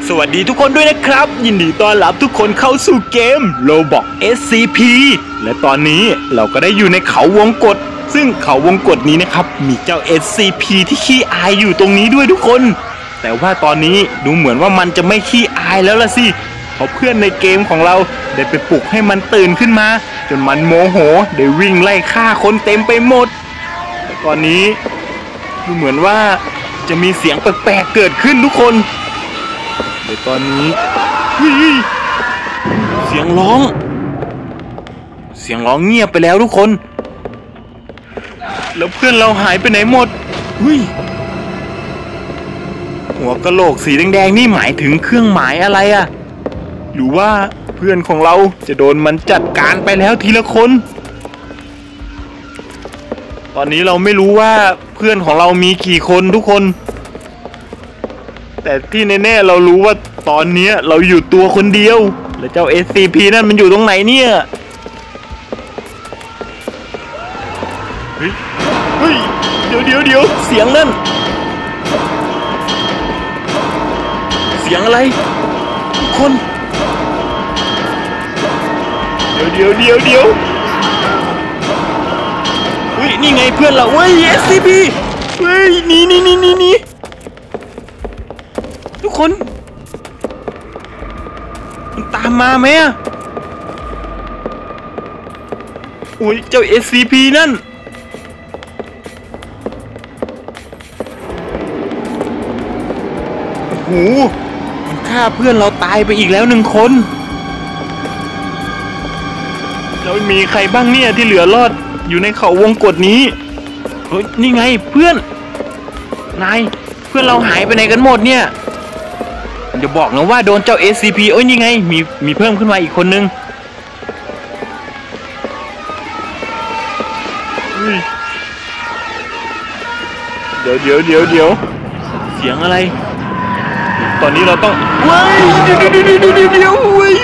สวัสดีทุกคนด้วยนะครับยินดีต้อนรับทุกคนเข้าสู่เกม Roblox SCP และตอนนี้เราก็ได้อยู่ในเขาวงกตซึ่งเขาวงกตนี้นะครับมีเจ้า SCP ที่ขี้อายอยู่ตรงนี้ด้วยทุกคนแต่ว่าตอนนี้ดูเหมือนว่ามันจะไม่ขี้อายแล้วล่ะสิเพราะเพื่อนในเกมของเราได้ไปปลุกให้มันตื่นขึ้นมาจนมันโมโหได้วิ่งไล่ฆ่าคนเต็มไปหมดแต่ตอนนี้ดูเหมือนว่าจะมีเสียงแปลกๆเกิดขึ้นทุกคนเดี๋ยวตอนนี้เสียงร้องเงียบไปแล้วทุกคนแล้วเพื่อนเราหายไปไหนหมดหัวกะโหลกสีแดงๆนี่หมายถึงเครื่องหมายอะไรอะหรือว่าเพื่อนของเราจะโดนมันจัดการไปแล้วทีละคนตอนนี้เราไม่รู้ว่าเพื่อนของเรามีกี่คนทุกคนแต่ที่แน่ๆเรารู้ว่าตอนนี้เราอยู่ตัวคนเดียวแล้วเจ้า SCP นั่นมันอยู่ตรงไหนเนี่ยเฮ้ยเดี๋ยวเสียงนั่นเสียงอะไรทุกคนเดี๋ยวเฮ้ยนี่ไงเพื่อนเราเฮ้ย SCP เฮ้ยนี่ทุกคนมันตามมาไหมอะโอ้ยเจ้า SCP นั่นโอ้โหมันฆ่าเพื่อนเราตายไปอีกแล้ว1 คนแล้วมีใครบ้างเนี่ยที่เหลือรอดอยู่ในเขาวงกตนี้เฮ้ยนี่ไงเพื่อนนายเพื่อนเราหายไปไหนกันหมดเนี่ยอย่าบอกนะว่าโดนเจ้า SCP โอ้ยนี่ไงมีเพิ่มขึ้นมาอีกคนนึงเดี๋ยวเสียงอะไรตอนนี้เราต้องเว้ยเดี๋ยวเว้ย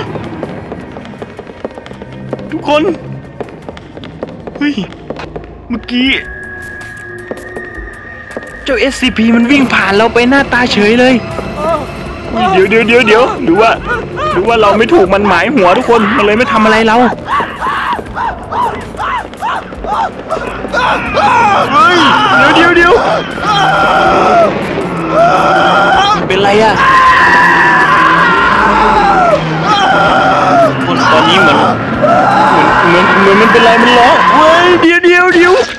ทุกคนเฮ้ยเมื่อกี้เจ้า SCP มันวิ่งผ่านเราไปหน้าตาเฉยเลยเดี๋ยวหรือว่าเราไม่ถูกมันหมายหัวทุกคนมันเลยไม่ทำอะไรเราเฮ้ยเดี๋ยวเป็นไรอะคนตอนนี้เหมือนมันเป็นไรมันร้องเฮ้ยเดี๋ยว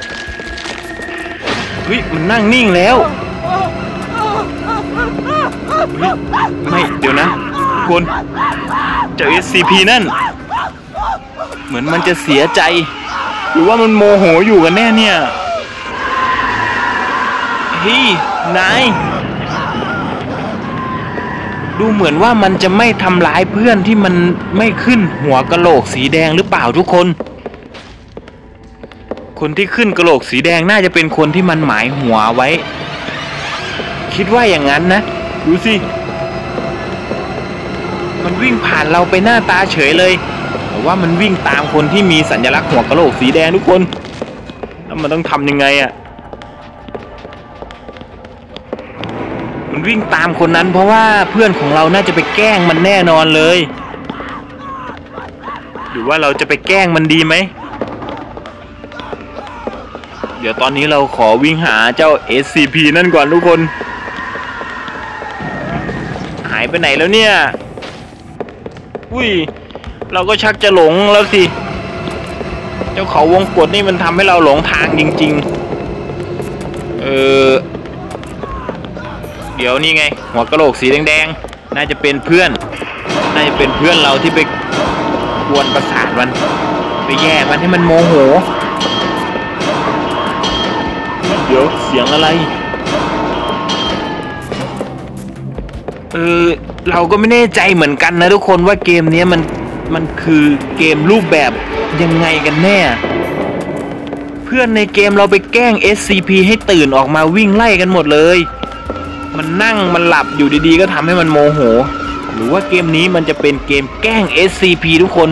เฮ้ยมันนั่งนิ่งแล้วไม่เดี๋ยวนะคนเจ้า SCP นั่นเหมือนมันจะเสียใจหรือว่ามันโมโหอยู่กันแน่เนี่ยเฮ้ยนายดูเหมือนว่ามันจะไม่ทำร้ายเพื่อนที่มันไม่ขึ้นหัวกะโหลกสีแดงหรือเปล่าทุกคนคนที่ขึ้นกะโหลกสีแดงน่าจะเป็นคนที่มันหมายหัวไว้คิดว่าอย่างนั้นนะดูสิมันวิ่งผ่านเราไปหน้าตาเฉยเลยแต่ว่ามันวิ่งตามคนที่มีสัญลักษณ์หัวกะโหลกสีแดงทุกคนแล้วมันต้องทำยังไงอ่ะมันวิ่งตามคนนั้นเพราะว่าเพื่อนของเราน่าจะไปแกล้งมันแน่นอนเลยหรือว่าเราจะไปแกล้งมันดีไหมเดี๋ยวตอนนี้เราขอวิ่งหาเจ้า SCP นั่นก่อนทุกคนหายไปไหนแล้วเนี่ยเราก็ชักจะหลงแล้วสิเจ้าเขาวงกตนี่มันทำให้เราหลงทางจริงๆเดี๋ยวนี่ไงหัวกะโหลกสีแดงๆน่าจะเป็นเพื่อนเราที่ไปกวนประสาทมันไปแย่มันให้มันโมโหเดี๋ยวเสียงอะไรเราก็ไม่แน่ใจเหมือนกันนะทุกคนว่าเกมนี้มันคือเกมรูปแบบยังไงกันแน่เพื่อนในเกมเราไปแกล้ง SCP ให้ตื่นออกมาวิ่งไล่กันหมดเลยมันนั่งมันหลับอยู่ดีๆก็ทำให้มันโมโหหรือว่าเกมนี้มันจะเป็นเกมแกล้ง SCP ทุกคน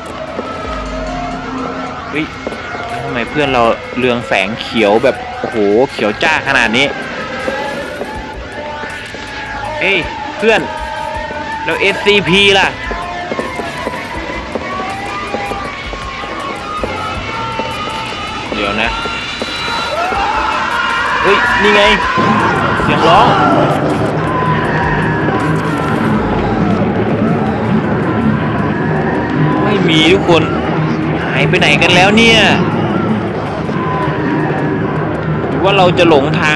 เฮ้ยทำไมเพื่อนเราเรืองแสงเขียวแบบโอ้โหเขียวจ้าขนาดนี้เอ้ยเพื่อนแล้ว SCP ล่ะเดี๋ยวนะเฮ้ยนี่ไงเสียงร้องไม่มีทุกคนหายไปไหนกันแล้วเนี่ยหรือว่าเราจะหลงทาง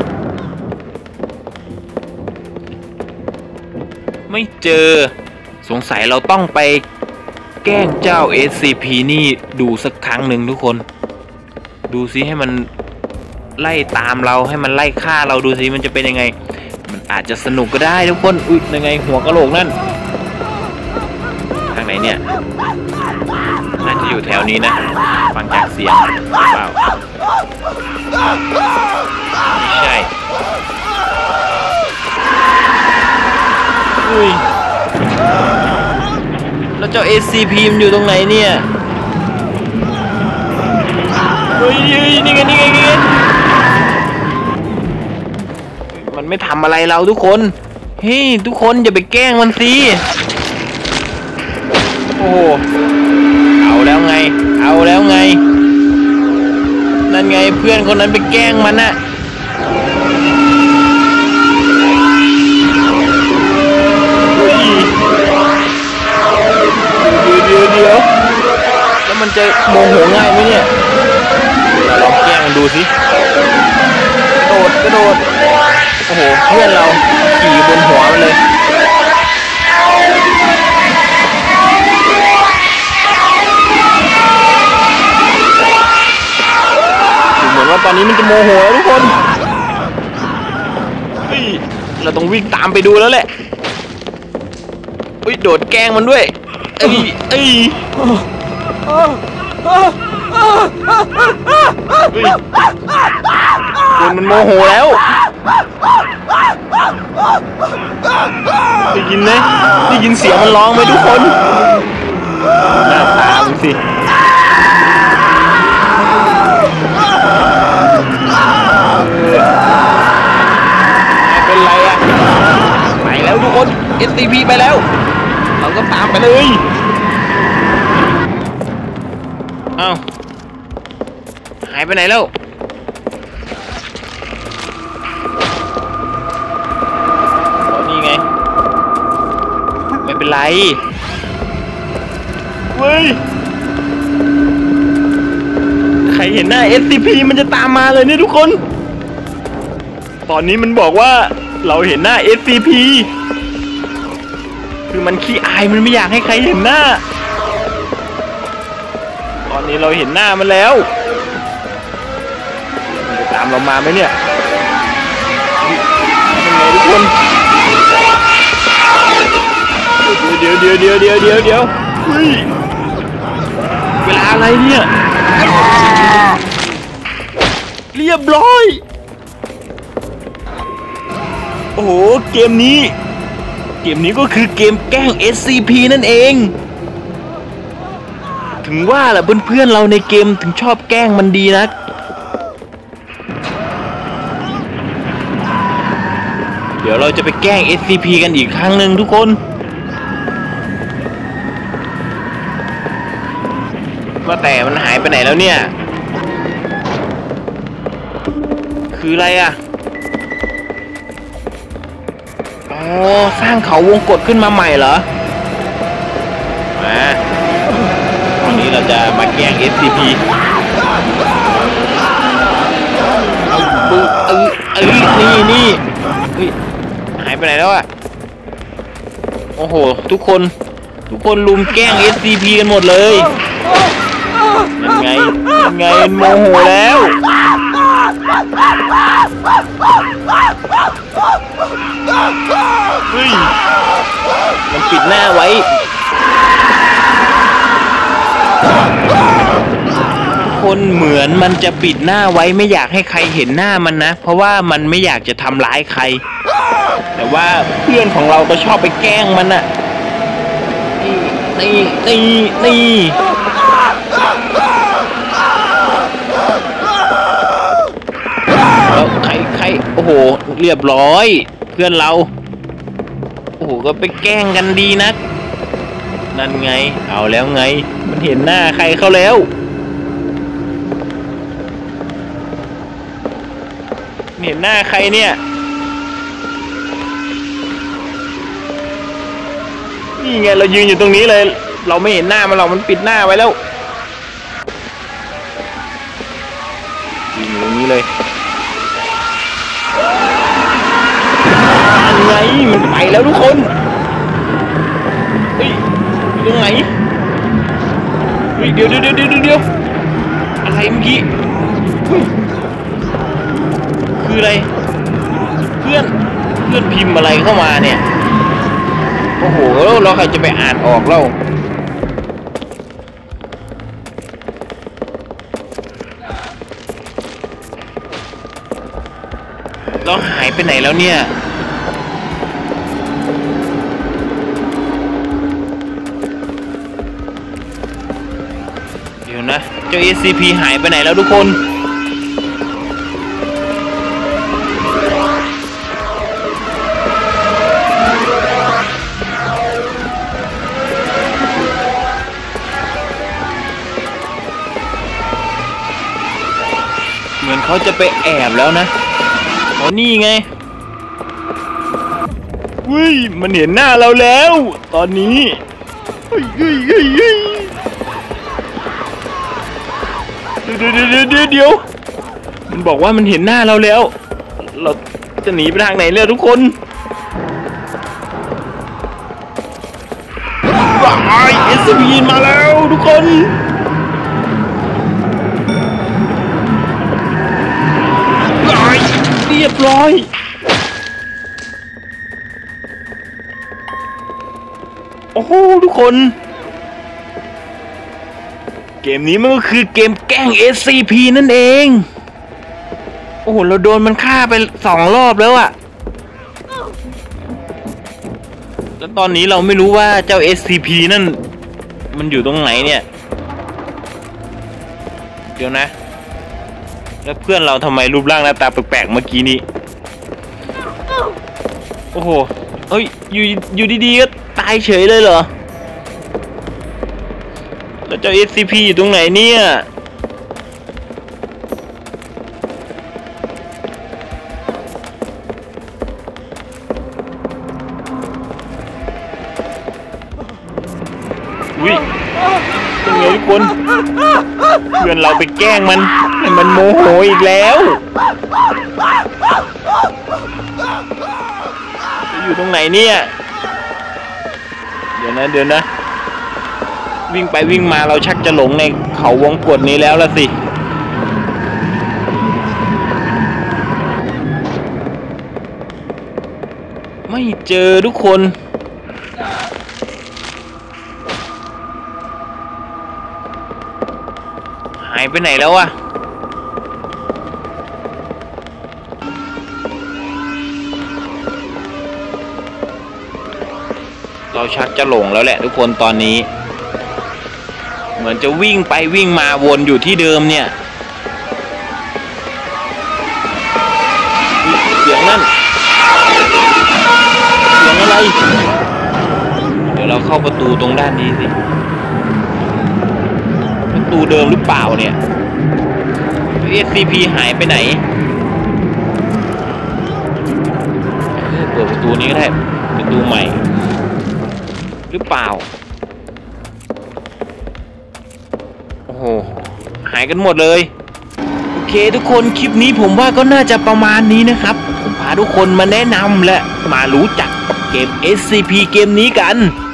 ไม่เจอสงสัยเราต้องไปแกล้งเจ้า SCP นี่ดูสักครั้งหนึ่งทุกคนดูซิให้มันไล่ตามเราให้มันไล่ฆ่าเราดูซิมันจะเป็นยังไงมันอาจจะสนุกก็ได้ทุกคนอุ๊ยยังไงหัวกะโหลกนั่นทางไหนเนี่ยน่าจะอยู่แถวนี้นะฟังจากเสียงเปล่าไม่ใช่อุ้ยแล้วเจ้า SCP มันอยู่ตรงไหนเนี่ยเฮ้ยนี่ไงมันไม่ทำอะไรเราทุกคนเฮ้ยทุกคนอย่าไปแกล้งมันสิโอ้เอาแล้วไงนั่นไงเพื่อนคนนั้นไปแกล้งมันน่ะเดี๋ยวแล้วมันจะโมโหง่ายไหมเนี่ยลองแกล้งมันดูสิกระโดดโอ้โหเพื่อนเราขี่บนหัวมันเลยเหมือนว่าตอนนี้มันจะโมโหแล้วทุกคนเราต้องวิ่งตามไปดูแล้วแหละโดดแกล้งมันด้วยคนมันโมโหแล้วได้ยินเสียงมันร้องไหมทุกคนหน้าตาดูสิเป็นไรอะไปแล้วทุกคน SCP ไปแล้วเราก็ตามไปเลยอ้าวหายไปไหนแล้วนี่ไงไม่เป็นไรเว้ยใครเห็นหน้า SCP มันจะตามมาเลยเนี่ยทุกคนตอนนี้มันบอกว่าเราเห็นหน้า SCP คือมันขี้อายมันไม่อยากให้ใครเห็นหน้าตอนนี้เราเห็นหน้ามันแล้วมันจะตามเรามาไหมเนี่ยยังไงทุกคนเดี๋ยวเฮ้ยเวลาอะไรเนี่ยเรียบร้อยโอ้โหเกมนี้ก็คือเกมแกล้ง SCP นั่นเองถึงว่าแหละเพื่อนๆเราในเกมถึงชอบแกล้งมันดีนะเดี๋ยวเราจะไปแกล้ง SCP กันอีกครั้งหนึ่งทุกคนว่าแต่มันหายไปไหนแล้วเนี่ยคืออะไรอ่ะอ๋อสร้างเขาวงกตขึ้นมาใหม่เหรอตอนนี้เราจะมาแกล้ง SCP นี่หายไปไหนแล้วอ่ะโอ้โหทุกคนลุมแกล้ง SCP กันหมดเลยยังไงโมโหแล้วเฮ้ยมันปิดหน้าไว้คนเหมือนมันจะปิดหน้าไว้ไม่อยากให้ใครเห็นหน้ามันนะเพราะว่ามันไม่อยากจะทำร้ายใครแต่ว่าเพื่อนของเราก็ชอบไปแกล้งมันน่ะนี่แล้วใครโอ้โหเรียบร้อยเพื่อนเราโอ้โหก็ไปแกล้งกันดีนักนั่นไงเอาแล้วไงมันเห็นหน้าใครเขาแล้วเห็นหน้าใครเนี่ยนี่ไงเรายืนอยู่ตรงนี้เลยเราไม่เห็นหน้ามันหรอกมันปิดหน้าไว้แล้วยืนอยู่ตรงนี้เลยนั่นไงมันไปแล้วทุกคนเฮ้ยอยู่ตรงไหนเฮ้ยเดี๋ยวอะไรเมื่อกี้คืออะไรเพื่อนพิมพ์อะไรเข้ามาเนี่ยโอ้โหเราใครจะไปอ่านออกเล่าเราหายไปไหนแล้วเนี่ยเดี๋ยวนะเจ้า SCP หายไปไหนแล้วทุกคนเหมือนเขาจะไปแอบแล้วนะอ๋อนี่ไงเฮ้ยมันเห็นหน้าเราแล้วตอนนี้เฮ้ยเดี๋ยวมันบอกว่ามันเห็นหน้าเราแล้วเราจะหนีไปทางไหนเลยทุกคนว้าย SCP มาแล้วทุกคนเรียบร้อยโอ้โหทุกคนเกมนี้มันก็คือเกมแกล้ง SCP นั่นเองโอ้โหเราโดนมันฆ่าไป2 รอบแล้วอะแล้วตอนนี้เราไม่รู้ว่าเจ้า SCP นั่นมันอยู่ตรงไหนเนี่ยเดี๋ยวนะแล้วเพื่อนเราทำไมรูปร่างหน้าตาแปลกๆเมื่อกี้นี้โอ้โหเอ้ยอยู่ดีๆก็ตายเฉยเลยเหรอแล้วเจ้า SCP อยู่ตรงไหนเนี่ยอุ้ยเป็นไงทุกคนเพื่อนเราไปแกล้งมันให้มันโมโหอีกแล้วอยู่ตรงไหนเนี่ยเดี๋ยวนะวิ่งไปวิ่งมาเราชักจะหลงในเขาวงกฏนี้แล้วล่ะสิไม่เจอทุกคนหายไปไหนแล้วอะเราชักจะหลงแล้วแหละทุกคนตอนนี้เหมือนจะวิ่งไปวิ่งมาวนอยู่ที่เดิมเนี่ยเสียงนั่นเสียงอะไรเดี๋ยวเราเข้าประตูตรงด้านนี้สิประตูเดิมหรือเปล่าเนี่ย SCP หายไปไหนเปิดประตูนี้ก็ได้ประตูใหม่หรือเปล่าโอ้โหหายกันหมดเลยโอเคทุกคนคลิปนี้ผมว่าก็น่าจะประมาณนี้นะครับผมพาทุกคนมาแนะนำและมารู้จักกับเกม SCP เกมนี้กัน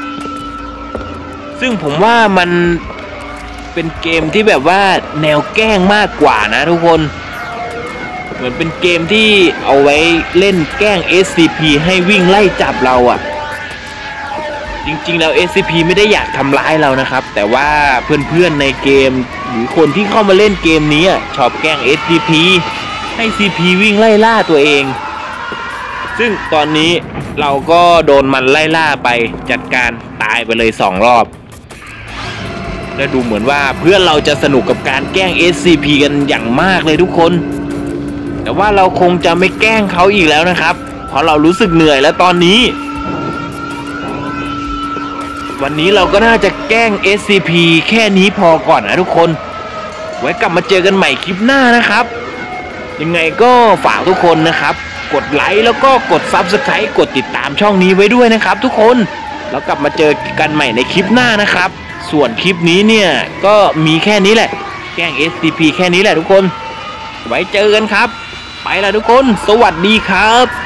ซึ่งผมว่ามันเป็นเกมที่แบบว่าแนวแกล้งมากกว่านะทุกคนเหมือนเป็นเกมที่เอาไว้เล่นแกล้ง SCP ให้วิ่งไล่จับเราอ่ะจริงๆแล้ว SCP ไม่ได้อยากทำร้ายเรานะครับแต่ว่าเพื่อนๆในเกมหรือคนที่เข้ามาเล่นเกมนี้ชอบแกล้ง SCP ให้ CP วิ่งไล่ล่าตัวเองซึ่งตอนนี้เราก็โดนมันไล่ล่าไปจัดการตายไปเลย2 รอบและดูเหมือนว่าเพื่อนเราจะสนุกกับการแกล้ง SCP กันอย่างมากเลยทุกคนแต่ว่าเราคงจะไม่แกล้งเขาอีกแล้วนะครับเพราะเรารู้สึกเหนื่อยแล้วตอนนี้วันนี้เราก็น่าจะแกล้ง SCP แค่นี้พอก่อนนะทุกคนไว้กลับมาเจอกันใหม่คลิปหน้านะครับยังไงก็ฝากทุกคนนะครับกดไลค์แล้วก็กด Subscribe กดติดตามช่องนี้ไว้ด้วยนะครับทุกคนแล้วกลับมาเจอกันใหม่ในคลิปหน้านะครับส่วนคลิปนี้เนี่ยก็มีแค่นี้แหละแกล้ง SCP แค่นี้แหละทุกคนไว้เจอกันครับไปละทุกคนสวัสดีครับ